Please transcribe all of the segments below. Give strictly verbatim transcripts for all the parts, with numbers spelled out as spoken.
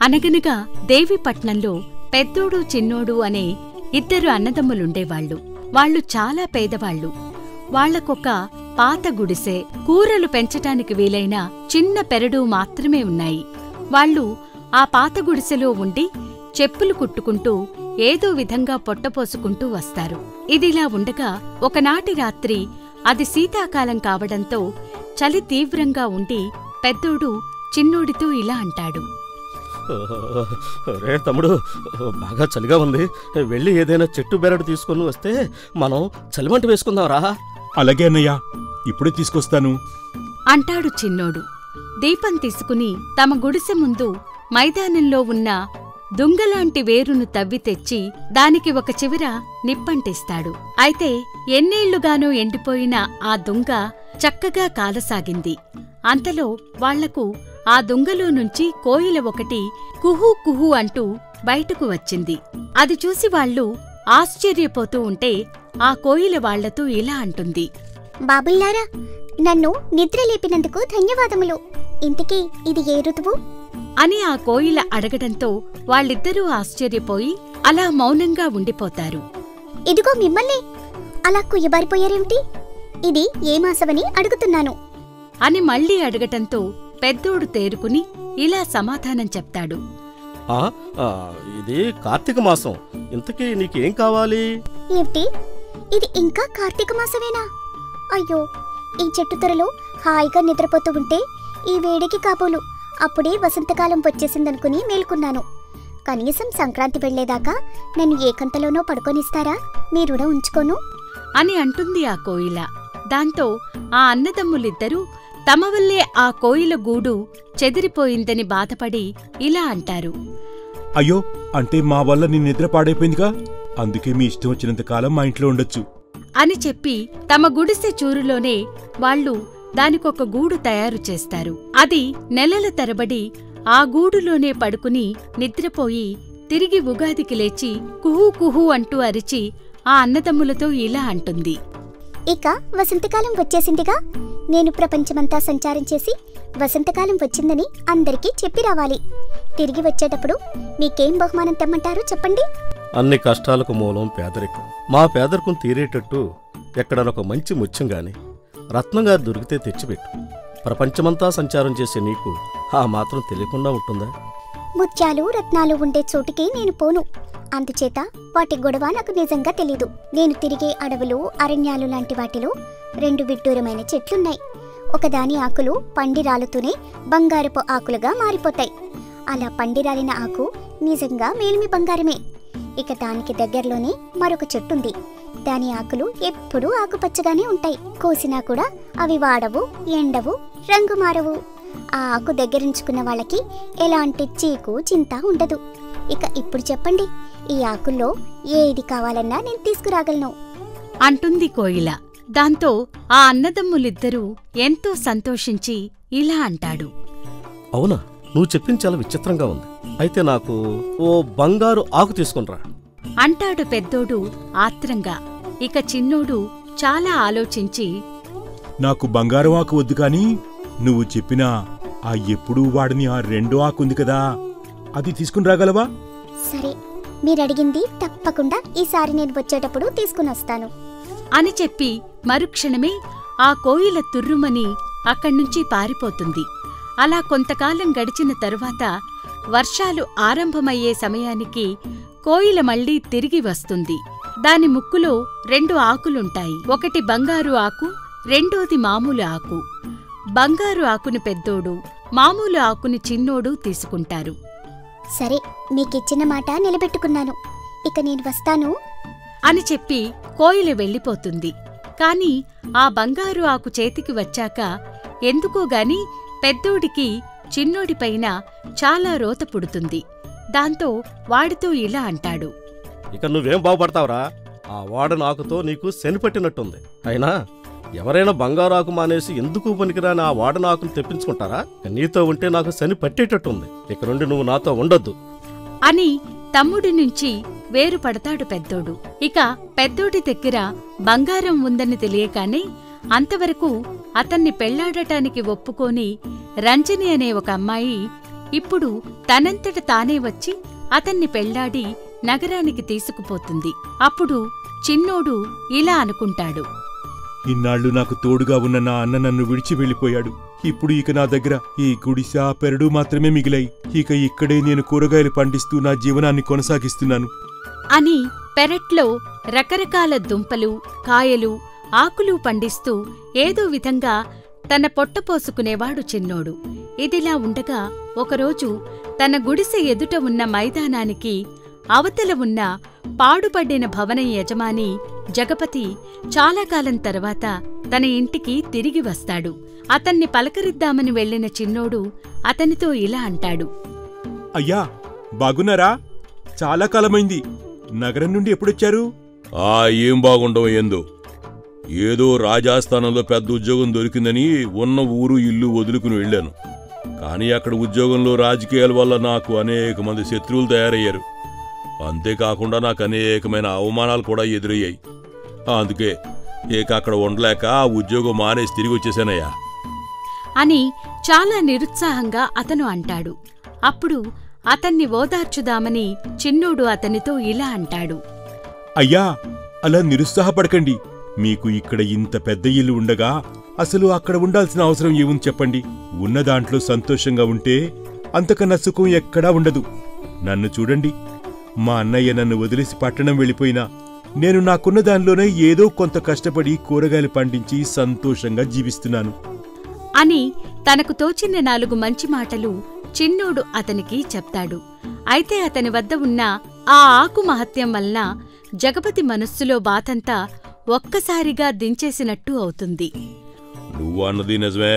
అనగనగా దేవీపట్నంలో పెద్దోడు చిన్నోడు అనే ఇద్దరు అన్నదమ్ములుండేవాళ్లు. వాళ్లు చాలా పేదవాళ్లు. వాళ్లకొక పాత గుడిసె, కూరలు పెంచటానికి వీలైన చిన్న పెరడు మాత్రమే ఉన్నాయి. వాళ్లు ఆ పాత గుడిసెలో ఉండి చెప్పులు కుట్టుకుంటూ ఏదో విధంగా పొట్టపోసుకుంటూ వస్తారు. ఇదిలా ఉండగా ఒకనాటి రాత్రి, అది శీతాకాలం కావడంతో చలి తీవ్రంగా ఉండి పెద్దోడు చిన్నోడితో ఇలా అంటాడు. రే తమ్ముడు, బాగా చలిగా ఉంది. వెళ్ళి ఏదైనా చెట్టు బెరడు తీసుకుని వస్తే మనం చలిమంట వేసుకుందాంరా. అలాగే అన్నయ్యా, ఇప్పుడే తీసుకొస్తాను అంటాడు చిన్నోడు. దీపం తీసుకుని తమ గుడిసె ముందు మైదానంలో ఉన్న దుంగలాంటి వేరును తవ్వి తెచ్చి దానికి ఒక చివర నిప్పంటిస్తాడు. అయితే ఎన్నేళ్లుగానో ఎండిపోయిన ఆ దుంగ చక్కగా కాలసాగింది. అంతలో వాళ్లకు ఆ దుంగలో నుంచి కోయిల ఒకటి కుహూ కుహూ అంటూ బయటకు వచ్చింది. అది చూసి వాళ్లు ఆశ్చర్యపోతూ ఉంటే ఆ కోయిల వాళ్లతో ఇలా అంటుంది. బాబుల్లారా, నన్ను నిద్రలేపినందుకు ధన్యవాదములు. ఇంతకీ ఇది ఏ ఋతువు అని ఆ కోయిల అడగడంతో వాళ్ళిద్దరూ ఆశ్చర్యపోయి అలా మౌనంగా ఉండిపోతారు. ఇదిగో మిమ్మల్ని అలా కుయ్యబారిపోయారేమిటి? ఇది ఏ మాసమని అడుగుతున్నాను అని మళ్లీ అడగటంతో పెద్దోడు తేరుకుని ఇలా సమాధానం చెప్తాడు. ఆ ఇది కార్తీక మాసం. ఇంతకీ నీకేం కావాలి? ఏమిటి, ఇది ఇంకా కార్తీక మాసమేనా? అయ్యో, ఈ చెట్టు త్వరలో హాయిగా నిద్రపోతూ ఉంటే ఈ వేడికి కాబోలు అప్పుడే వసంతకాలం వచ్చేసిందనుకుని మేల్కున్నాను. కనీసం సంక్రాంతి వెళ్లేదాకా నన్ను ఏకంతలోనో పడుకొనిస్తారా? మీ రుణ ఉంచుకోను అని అంటుంది ఆ కోయిల. దాంతో ఆ అన్నదమ్ములిద్దరూ తమ వల్లే ఆ కోయిల గూడు చెదిరిపోయిందని బాధపడి ఇలా అంటారు. అయ్యో, అంటే మా వల్ల నీ నిద్ర పాడైపోయిందిగా, అందుకే మీ ఇష్టం వచ్చినంతకాలం మా ఇంట్లో ఉండొచ్చు అని చెప్పి తమ గుడిసె చూరులోనే వాళ్లు దానికొక గూడు తయారు చేస్తారు. అది నెలల తరబడి ఆ గూడులోనే పడుకుని నిద్రపోయి తిరిగి ఉగాదికి లేచి కుహూ కుహూ అంటూ అరిచి ఆ అన్నదమ్ములతో ఇలా అంటుంది. ఇక వసంతకాలం వచ్చేసిందిగా, నేను ప్రపంచమంతా సంచారం చేసి వసంతకాలం వచ్చిందని అందరికీ చెప్పి రావాలి. తిరిగి వచ్చేటప్పుడు మీకేం బహుమానం తెమ్మంటారు చెప్పండి. అన్ని కష్టాలకు మూలం పేదరికం. మా పేదరికం తీరేటట్టు ఎక్కడనొక మంచి ముత్యం గాని రత్నంగా దొరికితే తెచ్చిపెట్టు. ప్రపంచమంతా సంచారం చేసే నీకు ఆ మాత్రం తెలియకుండా ఉంటుందా? ముత్యాలు రత్నాలు ఉండే చోటికి నేను పోను. అందుచేత వాటి గొడవ నాకు నిజంగా తెలీదు. నేను తిరిగే అడవులు, అరణ్యాలు లాంటి వాటిలో రెండు విడ్డూరమైన చెట్లున్నాయి. ఒకదాని ఆకులు పండిరాలుతూనే బంగారపు ఆకులుగా మారిపోతాయి. అలా పండిరాలిన ఆకు నిజంగా మేలిమి బంగారమే. ఇక దానికి దగ్గరలోనే మరొక చెట్టుంది. దాని ఆకులు ఎప్పుడూ ఆకుపచ్చగానే ఉంటాయి. కోసినా కూడా అవి వాడవు, ఎండవు, రంగు మారవు. ఆ ఆకు దగ్గరించుకున్న వాళ్ళకి ఎలాంటి చీకు చింత ఉండదు. ఇక ఇప్పుడు చెప్పండి, ఈ ఆకుల్లో ఏది కావాలన్నా నేను తీసుకురాగలను అంటుంది కోయిల. దాంతో ఆ అన్నదమ్ములిద్దరూ ఎంతో సంతోషించి ఇలా అంటాడు. అవునా, నువ్వు చెప్పింది చాలా విచిత్రంగా ఉంది. అయితే నాకు ఓ బంగారు ఆకు తీసుకునిరా అంటాడు పెద్దోడు ఆత్రంగా. ఇక చిన్నోడు చాలా ఆలోచించి, నాకు బంగారం ఆకు వద్దు కాని నువ్వు చెప్పినా ఆ ఎప్పుడూ వాడని ఆ రెండో ఆకుంది కదా, అది తీసుకుని రాగలవా? సరే, మీరడిగింది తప్పకుండా ఈసారి నేను వచ్చేటప్పుడు తీసుకుని వస్తాను అని చెప్పి మరుక్షణమే ఆ కోయిల తుర్రుమని అక్కడ్నుంచి పారిపోతుంది. అలా కొంతకాలం గడిచిన తరువాత వర్షాలు ఆరంభమయ్యే సమయానికి కోయిల మళ్లీ తిరిగి వస్తుంది. దాని ముక్కులో రెండు ఆకులుంటాయి. ఒకటి బంగారు ఆకు, రెండోది మామూలు ఆకు. బంగారు ఆకుని పెద్దోడు, మామూలు ఆకుని చిన్నోడు తీసుకుంటారు. సరే, మీకిచ్చిన మాట నిలబెట్టుకున్నాను. ఇక నేను వస్తాను అని చెప్పి కోయిల వెళ్ళిపోతుంది. కాని ఆ బంగారు ఆకు చేతికి వచ్చాక ఎందుకోగాని పెద్దోడికి చిన్నోడిపైన చాలా రోత పుడుతుంది. దాంతో వాడితో ఇలా అంటాడు. ఇక నువ్వేం బాగుపడతావురా? ఆ వాడను ఆకుతో నీకు శని పట్టినట్టుంది. అయినా ఎవరైనా బంగారు ఆకు మానేసి ఎందుకు పనికిరాని ఆ వాడను ఆకును తెప్పించుకుంటారా? నీతో ఉంటే నాకు శని పట్టేటట్టుంది. ఇక నుండి నువ్వు నాతో ఉండొద్దు అని తమ్ముడి నుంచి వేరుపడతాడు పెద్దోడు. ఇక పెద్దోడి దగ్గర బంగారం ఉందని తెలియగానే అంతవరకు అతన్ని పెళ్లాడటానికి ఒప్పుకోని రంజని అనే ఒక అమ్మాయి ఇప్పుడు తనంతట తానే వచ్చి అతన్ని పెళ్లాడి నగరానికి తీసుకుపోతుంది. అప్పుడు చిన్నోడు ఇలా అనుకుంటాడు, ఇన్నాళ్లు నాకు తోడుగా ఉన్న నా అన్న నన్ను విడిచి వెళ్ళిపోయాడు. ఇప్పుడు ఇక నా దగ్గర ఈ గుడిసె పెరడు మాత్రమే మిగిలాయి. ఇక ఇక్కడే నేను కూరగాయలు పండిస్తూ నా జీవనాన్ని కొనసాగిస్తున్నాను అని పెరట్లో రకరకాల దుంపలు, కాయలు, ఆకులు పండిస్తూ ఏదో విధంగా తన పొట్టపోసుకునేవాడు చిన్నోడు. ఇదిలా ఉండగా ఒకరోజు తన గుడిసె ఎదుట ఉన్న మైదానానికి అవతల ఉన్న పాడుపడిన భవనం యజమాని జగపతి చాలా కాలం తర్వాత తన ఇంటికి తిరిగి వస్తాడు. అతన్ని పలకరిద్దామని వెళ్లిన చిన్నోడు అతనితో ఇలా అంటాడు, అయ్యా, బాగున్నారా? చాలా కాలమైంది. నగరం నుండి ఎప్పుడొచ్చారు? ఆ ఏం బాగుండవు ఏందో. ఏదో రాజాస్థానంలో పెద్ద ఉద్యోగం దొరికిందని ఉన్న ఊరు ఇల్లు వదులుకుని వెళ్ళాను. కానీ అక్కడ ఉద్యోగంలో రాజకీయాల వల్ల నాకు అనేక మంది శత్రువులు తయారయ్యారు. అంతేకాకుండా నాకు అనేకమైన అవమానాలు కూడా ఎదురయ్యాయి. అందుకే ఇక అక్కడ ఉండలేక ఆ ఉద్యోగం మానేసి తిరిగి వచ్చేసానయ్యా అని చాలా నిరుత్సాహంగా అతను అంటాడు. అప్పుడు అతన్ని ఓదార్చుదామని చిన్నోడు అతనితో ఇలా అంటాడు, అయ్యా, అలా నిరుత్సాహపడకండి. మీకు ఇక్కడ ఇంత పెద్ద ఇల్లు ఉండగా అసలు అక్కడ ఉండాల్సిన అవసరం ఏముంది చెప్పండి. ఉన్న దాంట్లో సంతోషంగా ఉంటే అంతకన్నా సుఖం ఎక్కడా ఉండదు. నన్ను చూడండి, మా అన్నయ్య నన్ను వదిలేసి పట్టణం వెళ్ళిపోయినా నేను నాకున్న దానిలోనే ఏదో కొంత కష్టపడి కూరగాయలు పండించి సంతోషంగా జీవిస్తున్నాను అని తనకు తోచిన నాలుగు మంచి మాటలు చిన్నోడు అతనికి చెప్తాడు. అయితే అతని వద్ద ఉన్న ఆ ఆకు మహత్యం వలన జగపతి మనస్సులో బాధంతా ఒక్కసారిగా దించేసినట్టు అవుతుంది. నువ్వు అన్నది నిజమే.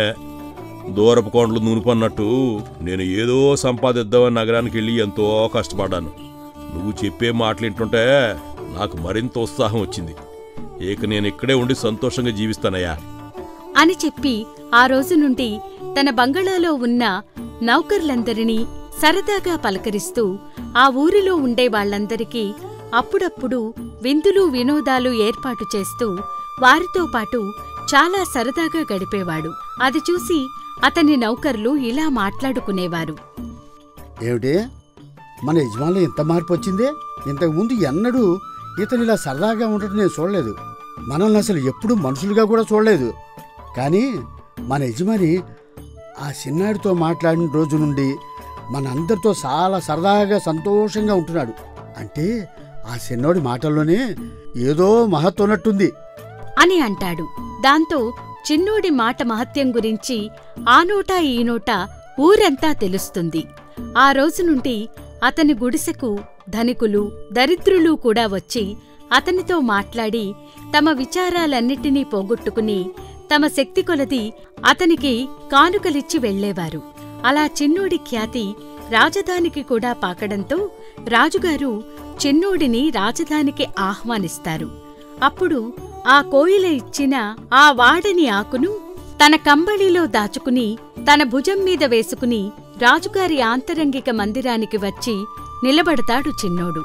దూరపు కొండలు నూనెపన్నట్టు నేను ఏదో సంపాదిద్దామని నగరానికి వెళ్ళి ఎంతో కష్టపడ్డాను. నువ్వు చెప్పే మాటలింటుంటే నాకు మరింత ఉత్సాహం వచ్చింది. ఇక నేను ఇక్కడే ఉండి సంతోషంగా జీవిస్తానయ్యా అని చెప్పి ఆ రోజు నుండి తన బంగళాలో ఉన్న నౌకర్లందరినీ సరదాగా పలకరిస్తూ ఆ ఊరిలో ఉండే వాళ్లందరికీ అప్పుడప్పుడు విందులు వినోదాలు ఏర్పాటు చేస్తూ వారితో పాటు చాలా సరదాగా గడిపేవాడు. అది చూసి అతని నౌకర్లు ఇలా మాట్లాడుకునేవారు, ఏమిటి, మన యజమానులు ఇంత మార్పు వచ్చిందే? ఇంతకుముందు ఎన్నడూ ఇతనిలా సరదాగా ఉండటం నేను చూడలేదు. మనల్ని అసలు ఎప్పుడూ మనుషులుగా కూడా చూడలేదు. కానీ మన యజమాని ఆ చిన్నాడితో మాట్లాడిన రోజు నుండి మనందరితో చాలా సరదాగా సంతోషంగా ఉంటున్నాడు. అంటే ఆ చిన్నోడి మాటల్లోనే ఏదో మహత్వం ఉన్నట్టుంది అని అంటాడు. దాంతో చిన్నోడి మాట మహత్యం గురించి ఆ నోటా ఈ నోటా ఊరంతా తెలుస్తుంది. ఆ రోజు నుండి అతని గుడిసెకు ధనికులు, దరిద్రులు కూడా వచ్చి అతనితో మాట్లాడి తమ విచారాలన్నిటినీ పోగొట్టుకుని తమ శక్తి కొలది అతనికి కానుకలిచ్చి వెళ్లేవారు. అలా చిన్నోడి ఖ్యాతి రాజధానికి కూడా పాకడంతో రాజుగారు చిన్నోడిని రాజధానికి ఆహ్వానిస్తారు. అప్పుడు ఆ కోయిల ఇచ్చిన ఆ వాడని ఆకును తన కంబళిలో దాచుకుని తన భుజం మీద వేసుకుని రాజుగారి ఆంతరంగిక మందిరానికి వచ్చి నిలబడతాడు చిన్నోడు.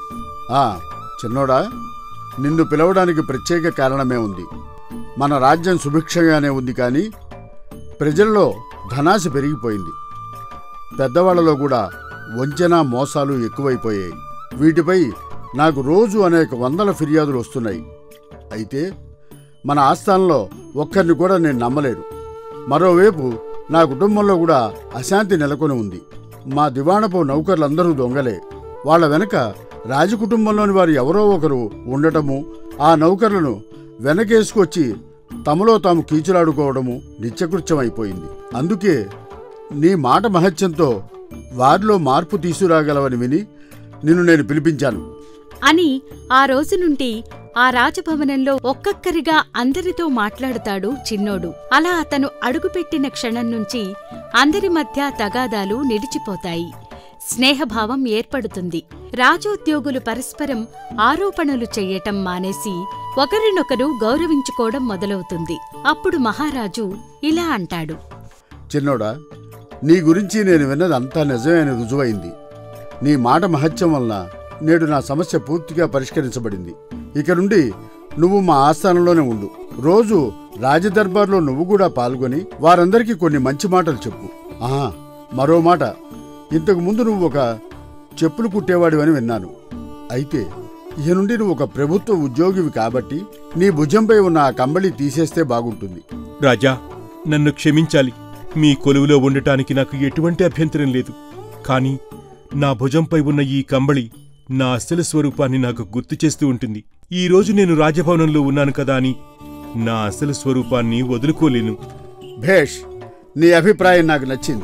ఆ చిన్నోడా, నిన్ను పిలవడానికి ప్రత్యేక కారణమే ఉంది. మన రాజ్యం సుభిక్షంగానే ఉంది, కానీ ప్రజల్లో ధనాశ పెరిగిపోయింది. పెద్దవాళ్లలో కూడా వంచన, మోసాలు ఎక్కువైపోయాయి. వీటిపై నాకు రోజు అనేక వందల ఫిర్యాదులు వస్తున్నాయి. అయితే మన ఆస్థానంలో ఒక్కరిని కూడా నేను నమ్మలేను. మరోవైపు నా కుటుంబంలో కూడా అశాంతి నెలకొని ఉంది. మా దివాణపు నౌకర్లందరూ దొంగలే. వాళ్ల వెనక రాజకుటుంబంలోని వారు ఎవరో ఒకరు ఉండటము, ఆ నౌకర్లను వెనకేసుకొచ్చి తమలో తాము కీచులాడుకోవడము నిత్యకృత్యమైపోయింది. అందుకే నీ మాట మహత్యంతో వారిలో మార్పు తీసుకురాగలవని విని నిన్ను నేను పిలిపించాను అని ఆ రోజు నుండి ఆ రాజభవనంలో ఒక్కొక్కరిగా అందరితో మాట్లాడుతాడు చిన్నోడు. అలా అతను అడుగుపెట్టిన క్షణం నుంచి అందరి మధ్య తగాదాలు నిలిచిపోతాయి. స్నేహభావం ఏర్పడుతుంది. రాజోద్యోగులు పరస్పరం ఆరోపణలు చెయ్యటం మానేసి ఒకరినొకరు గౌరవించుకోవడం మొదలవుతుంది. అప్పుడు మహారాజు ఇలా అంటాడు, చిన్నోడా, నీ గురించి నేను విన్నది అంతా నిజమే అని రుజువైంది. నీ మాట మహత్యం వలన నేడు నా సమస్య పూర్తిగా పరిష్కరించబడింది. ఇక నుండి నువ్వు మా ఆస్థానంలోనే ఉండు. రోజు రాజదర్బార్లో నువ్వు కూడా పాల్గొని వారందరికీ కొన్ని మంచి మాటలు చెప్పు. ఆహా, మరో మాట, ఇంతకు ముందు నువ్వు ఒక చెప్పులు కుట్టేవాడివని విన్నాను. అయితే ఇక నుండి నువ్వు ఒక ప్రభుత్వ ఉద్యోగివి కాబట్టి నీ భుజంపై ఉన్న ఆ కంబళి తీసేస్తే బాగుంటుంది. రాజా, నన్ను క్షమించాలి. మీ కొలువులో ఉండటానికి నాకు ఎటువంటి అభ్యంతరం లేదు. కాని నా భుజంపై ఉన్న ఈ కంబళి నా అసలు స్వరూపాన్ని నాకు గుర్తు చేస్తూ ఉంటుంది. ఈ రోజు నేను రాజభవనంలో ఉన్నాను కదా అని నా అసలు స్వరూపాన్ని వదులుకోలేను. భేష్, నీ అభిప్రాయం నాకు నచ్చింది.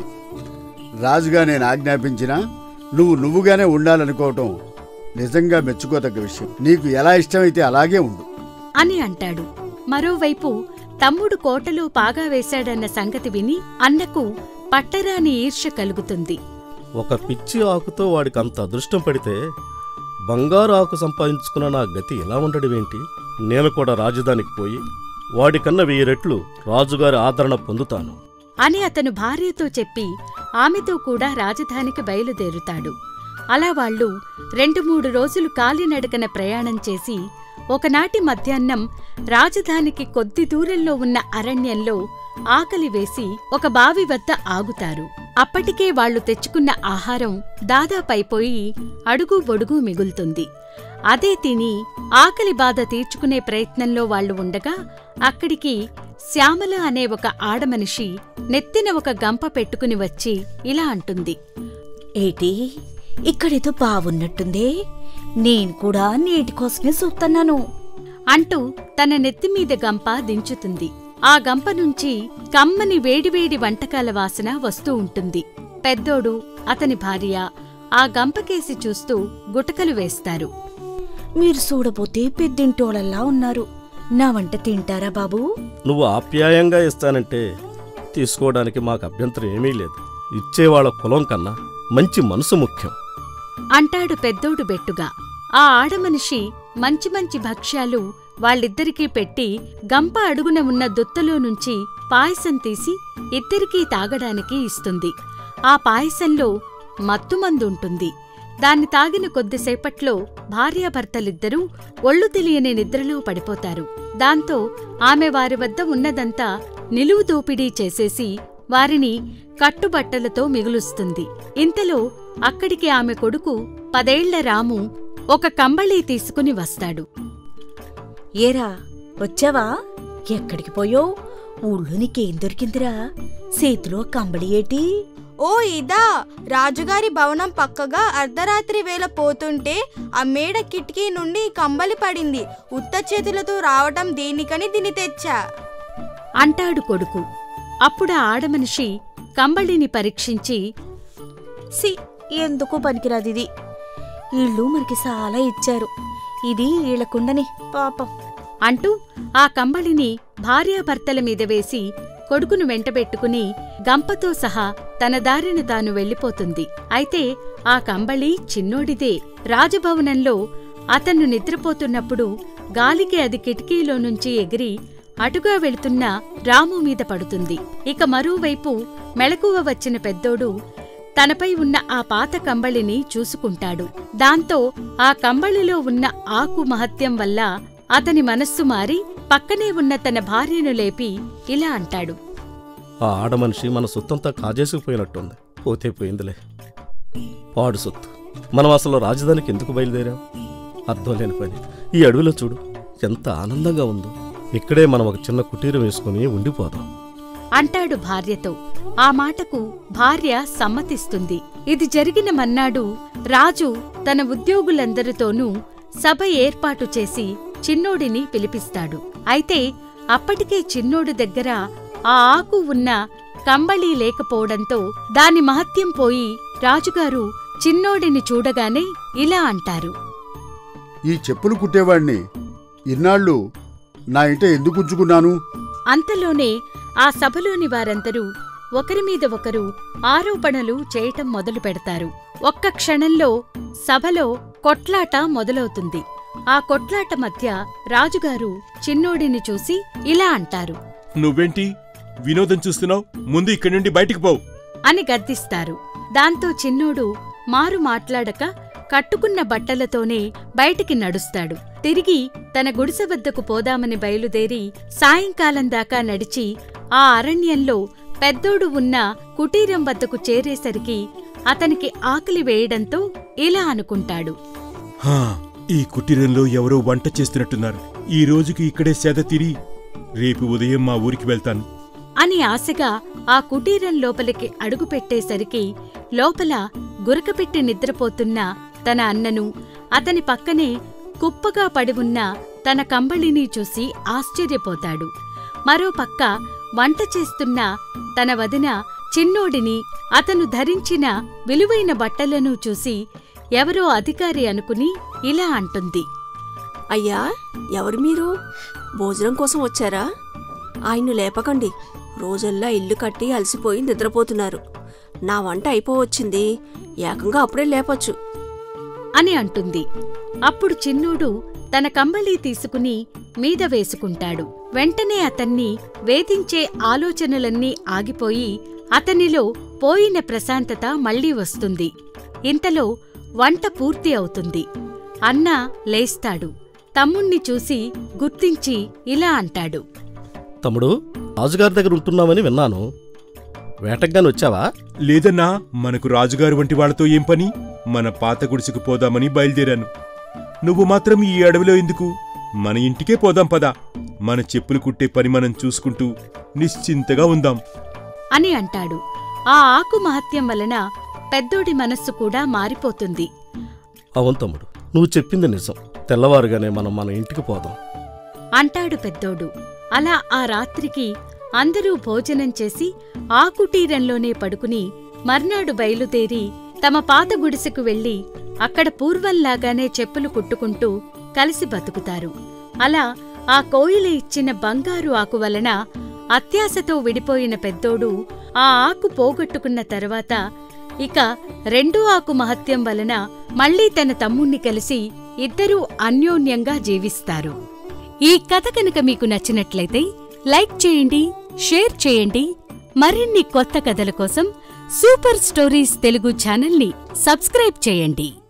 రాజుగా నేను ఆజ్ఞాపించినా నువ్వు నువ్వుగానే ఉండాలనుకోవటం నిజంగా మెచ్చుకోదగ్గ విషయం. నీకు ఎలా ఇష్టమైతే అలాగే ఉండు అని అంటాడు. మరోవైపు తమ్ముడు కోటలో పాగా వేశాడన్న సంగతి విని అన్నకు పట్టరాని ఈర్ష్య కలుగుతుంది. ఒక పిచ్చి ఆకుతో వాడికి అంత అదృష్టం పడితే బంగారు ఆకు సంపాదించుకున్న నా గతి ఎలా ఉండడమేంటి? నేను కూడా రాజధానికి పోయి వాడికన్నా వెయ్యి రెట్లు రాజుగారి ఆదరణ పొందుతాను అని అతను భార్యతో చెప్పి ఆమెతో కూడా రాజధానికి బయలుదేరుతాడు. అలా వాళ్లు రెండు మూడు రోజులు కాలినడకన ప్రయాణం చేసి ఒకనాటి మధ్యాహ్నం రాజధానికి కొద్ది దూరంలో ఉన్న అరణ్యంలో ఆకలి వేసి ఒక బావి వద్ద ఆగుతారు. అప్పటికే వాళ్లు తెచ్చుకున్న ఆహారం దాదాపైపోయి అడుగు ఒడుగు మిగులుతుంది. అదే తిని ఆకలి బాధ తీర్చుకునే ప్రయత్నంలో వాళ్లు ఉండగా అక్కడికి శ్యామల అనే ఒక ఆడమనిషి నెత్తిన ఒక గంప పెట్టుకుని వచ్చి ఇలా అంటుంది. ఏటి, ఇక్కడేదో బావున్నట్టుందే, నేను కూడా నీటికోసమే చూస్తున్నాను అంటూ తన నెత్తిమీద గంప దించుతుంది. ఆ గంప నుంచి కమ్మని వేడివేడి వంటకాల వాసన వస్తూ ఉంటుంది. పెద్దోడు అతని భార్య ఆ గంపకేసి చూస్తూ గుటకలు వేస్తారు. మీరు చూడబోతే పెద్దింటోళ్ళల్లా ఉన్నారు. నా వంట తింటారా బాబూ? నువ్వు ఆప్యాయంగా ఇస్తానంటే తీసుకోవడానికి మాకు అభ్యంతరం ఏమీ లేదు. ఇచ్చేవాళ్ల కులం కన్నా మంచి మనసు ముఖ్యం అంటాడు పెద్దోడు బెట్టుగా. ఆ ఆడమనిషి మంచి మంచి భక్ష్యాలు వాళ్ళిద్దరికీ పెట్టి గంప అడుగున ఉన్న దుత్తలో నుంచి పాయసం తీసి ఇద్దరికీ తాగడానికి ఇస్తుంది. ఆ పాయసంలో మత్తుమందుంటుంది. దాన్ని తాగిన కొద్దిసేపట్లో భార్యాభర్తలిద్దరూ ఒళ్ళు తెలియని నిద్రలో పడిపోతారు. దాంతో ఆమె వారి వద్ద ఉన్నదంతా నిలువు దోపిడీ చేసేసి వారిని కట్టుబట్టలతో మిగులుస్తుంది. ఇంతలో అక్కడికి ఆమె కొడుకు పదేళ్ల రాము ఒక కంబళీ తీసుకుని వస్తాడు. ఏరా, వచ్చావా? ఎక్కడికి పోయో? ఊళ్ళో నీకేం దొరికిందిరా? చేతిలో కంబళి ఏటి? ఓ ఇదా, రాజుగారి భవనం పక్కగా అర్ధరాత్రి వేళ పోతుంటే ఆ మేడ కిటికీ నుండి కంబలి పడింది. ఉత్త చేతులతో రావటం దేనికని దీన్ని తెచ్చా అంటాడు కొడుకు. అప్పుడా ఆడమనిషి కంబళిని పరీక్షించి, సి ఎందుకు పనికిరాదిది. ఇళ్ళు మనకి చాలా ఇచ్చారు, ఇది ఈళ్లకుండని పాపం అంటూ ఆ కంబళిని భార్యాభర్తల మీద వేసి కొడుకును వెంటబెట్టుకుని గంపతో సహా తన దారిన తాను వెళ్ళిపోతుంది. అయితే ఆ కంబళి చిన్నోడిదే. రాజభవనంలో అతను నిద్రపోతున్నప్పుడు గాలికి అది కిటికీలో నుంచి ఎగిరి అటుగా వెళుతున్న రాము మీద పడుతుంది. ఇక మరోవైపు మెళకువ వచ్చిన పెద్దోడు తనపై ఉన్న ఆ పాత కంబళిని చూసుకుంటాడు. దాంతో ఆ కంబళిలో ఉన్న ఆకు మహత్యం వల్ల అతని మనస్సు మారి పక్కనే ఉన్న తన భార్యను లేపి ఇలా అంటాడు. ఆ ఆడమనిషి మన సొత్తంతా కాజేసుకుపోయినట్టుంది. పోతే పోయిందిలే, పాడు సొత్తు. మనం అసలు రాజధానికి ఎందుకు బయలుదేరాం? అర్థం లేని పని. ఈ అడవిలో చూడు ఎంత ఆనందంగా ఉందో. ఇక్కడే మనం ఒక చిన్న కుటీరం వేసుకుని ఉండిపోదాం అంటాడు భార్యతో. ఆ మాటకు భార్య సమ్మతిస్తుంది. ఇది జరిగిన మన్నాడు రాజు తన ఉద్యోగులందరితోనూ సభ ఏర్పాటు చేసి చిన్నోడిని పిలిపిస్తాడు. అయితే అప్పటికే చిన్నోడు దగ్గర ఆ ఆకు ఉన్న కంబళీ లేకపోవడంతో దాని మహత్యం పోయి రాజుగారు చిన్నోడిని చూడగానే ఇలా అంటారు. ఈ చెప్పులు కుట్టేవాణ్ణి ఇన్నాళ్ళు నా ఇంట ఎందుకు ఉంచుకున్నాను? అంతలోనే ఆ సభలోని వారందరూ ఒకరిమీద ఒకరు ఆరోపణలు చేయటం మొదలు పెడతారు. ఒక్క క్షణంలో సభలో కొట్లాట మొదలవుతుంది. ఆ కొట్లాట మధ్య రాజుగారు చిన్నోడిని చూసి ఇలా అంటారు. నువ్వేంటి వినోదం చూస్తున్నావు? ముందు ఇక్కడి నుండి బయటికి పోవు అని గద్దిస్తారు. దాంతో చిన్నోడు మారు మాట్లాడక కట్టుకున్న బట్టలతోనే బయటికి నడుస్తాడు. తిరిగి తన గుడిసె వద్దకు పోదామని బయలుదేరి సాయంకాలం దాకా నడిచి ఆ అరణ్యంలో పెద్దోడు ఉన్న కుటీరం వద్దకు చేరేసరికి అతనికి ఆకలి వేయడంతో ఇలా అనుకుంటాడు. హా, ఈ కుటీరంలో ఎవరో వంట చేస్తున్నట్టున్నారు. ఈ రోజుకి ఇక్కడే సేద తీరి రేపు ఉదయం మా ఊరికి వెళ్తాను అని ఆశగా ఆ కుటీరం లోపలికి అడుగుపెట్టేసరికి లోపల గురకపెట్టి నిద్రపోతున్న తన అన్నను, అతని పక్కనే కుప్పగా పడి ఉన్న తన కంబళిని చూసి ఆశ్చర్యపోతాడు. మరోపక్క వంట చేస్తున్న తన వదిన చిన్నోడిని, అతను ధరించిన విలువైన బట్టలను చూసి ఎవరో అధికారి అనుకుని ఇలా అంటుంది. అయ్యా, ఎవరు మీరు? భోజనం కోసం వచ్చారా? ఆయన్ను లేపకండి. రోజల్లా ఇల్లు కట్టి అలసిపోయి నిద్రపోతున్నారు. నా వంట అయిపోవచ్చింది, ఏకంగా అప్పుడే లేపొచ్చు అని అంటుంది. అప్పుడు చిన్నోడు తన కంబళీ తీసుకుని మీద వేసుకుంటాడు. వెంటనే అతన్ని వేధించే ఆలోచనలన్నీ ఆగిపోయి అతనిలో పోయిన ప్రశాంతత మళ్లీ వస్తుంది. ఇంతలో వంట పూర్తి అవుతుంది. అన్న లేస్తాడు. తమ్ముణ్ణి చూసి గుర్తించి ఇలా అంటాడు. తమ్ముడు, రాజుగారి దగ్గర ఉంటున్నావని విన్నాను. వేటగ్గాని వచ్చావా? లేదన్నా, మనకు రాజుగారు వంటి వాళ్లతో ఏం పని? మన పాత గుడిసెకు పోదామని బయలుదేరాను. నువ్వు మాత్రం ఈ అడవిలో ఎందుకు? మన ఇంటికే పోదాం పదా. మన చెప్పులు కుట్టే పని మనం చూసుకుంటూ నిశ్చింతగా ఉందాం అని అంటాడు. ఆ ఆకు మహత్యం వలన పెద్దోడి మనస్సు కూడా మారిపోతుంది. అవును తమ్ముడు, నువ్వు చెప్పింది నిజం. తెల్లవారుగానే మనం మన ఇంటికి పోదాం అంటాడు పెద్దోడు. అలా ఆ రాత్రికి అందరూ భోజనం చేసి ఆ కుటీరంలోనే పడుకుని మర్నాడు బయలుదేరి తమ పాత గుడిసెకు వెళ్లి అక్కడ పూర్వంలాగానే చెప్పులు కుట్టుకుంటూ కలిసి బతుకుతారు. అలా ఆ కోయిల ఇచ్చిన బంగారు ఆకు వలన అత్యాశతో విడిపోయిన పెద్దోడు ఆ ఆకు పోగొట్టుకున్న తర్వాత ఇక రెండో ఆకు మహత్యం వలన మళ్లీ తన తమ్ముణ్ణి కలిసి ఇద్దరూ అన్యోన్యంగా జీవిస్తారు. ఈ కథ కనుక మీకు నచ్చినట్లయితే లైక్ చేయండి, షేర్ చేయండి. మరిన్ని కొత్త కథల కోసం సూపర్ స్టోరీస్ తెలుగు ఛానల్ని సబ్స్క్రైబ్ చేయండి.